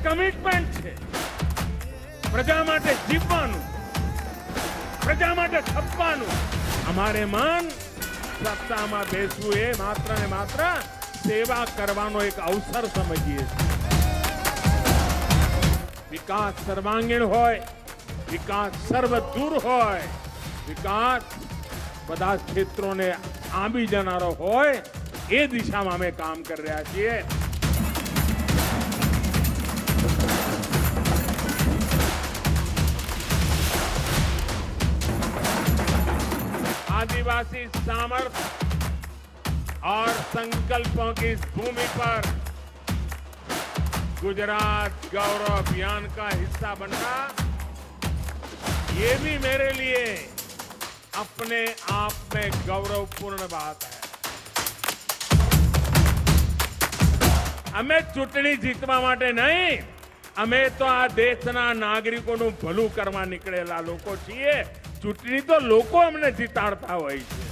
Commitment છે. પ્રજા માટે જીવવાનું, પ્રજા માટે ખપવાનું. અમારે મન સત્તામાં બેસવું એ માત્ર ને માત્ર સેવા કરવાનો એક અવસર સમજીએ છીએ. વિકાસ સર્વાંગીણ હોય, વિકાસ સર્વદૂર હોય, વિકાસ બધા ક્ષેત્રોને આંબી જનારો હોય, એ દિશામાં અમે કામ કરી રહ્યા છીએ. आदिवासी सामर्थ्य और संकल्पों की इस भूमि पर गुजरात गौरव अभियान का हिस्सा बनना, ये भी मेरे लिए अपने आप में गौरवपूर्ण बात है. અમે ચૂંટણી જીતવા માટે નહીં, અમે તો આ દેશના નાગરિકોનું ભલું કરવા નીકળેલા લોકો છીએ. ચૂંટણી તો લોકો અમને જીતાડતા હોય છે.